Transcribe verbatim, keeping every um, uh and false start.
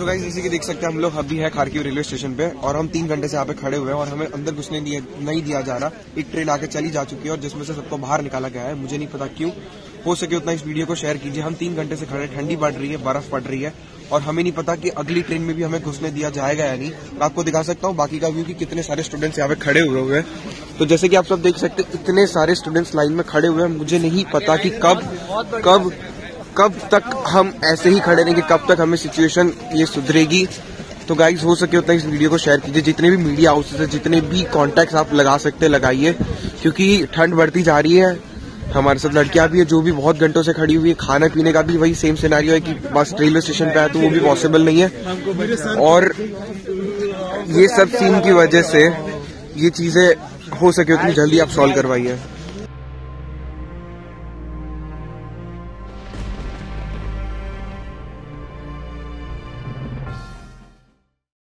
So guys जैसे कि देख सकते हैं हम लोग अभी है खारकीव रेलवे स्टेशन पे और हम तीन घंटे से यहाँ पे खड़े हुए हैं और हमें अंदर घुसने नहीं दिया जा रहा। एक ट्रेन आके चली जा चुकी है और जिसमें से सबको बाहर निकाला गया है। मुझे नहीं पता क्यों। हो सके उतना इस वीडियो को शेयर कीजिए। हम तीन घंटे से खड़े, ठंडी पड़ रही है, बर्फ पड़ रही है और हमें नहीं पता कि अगली ट्रेन में भी हमें घुसने दिया जाएगा या नहीं। मैं आपको दिखा सकता हूँ बाकी का व्यू कि कितने सारे स्टूडेंट्स यहाँ पे खड़े हुए हुए हैं। तो जैसे कि आप सब देख सकते हैं इतने सारे स्टूडेंट्स लाइन में खड़े हुए हैं। मुझे नहीं पता कि कब कब कब तक हम ऐसे ही खड़े रहेंगे, कब तक हमें सिचुएशन ये सुधरेगी। तो गाइस हो सके उतना इस वीडियो को शेयर कीजिए। जितने भी मीडिया हाउसेस है, जितने भी कॉन्टैक्ट्स आप लगा सकते हैं लगाइए, क्योंकि ठंड बढ़ती जा रही है। हमारे साथ लड़कियां भी है जो भी बहुत घंटों से खड़ी हुई है। खाने पीने का भी वही सेम सिनेरियो है कि बस रेलवे स्टेशन पे है तो वो भी पॉसिबल नहीं है। और ये सब सीन की वजह से ये चीजें हो सके उतनी जल्दी आप सॉल्व करवाइए।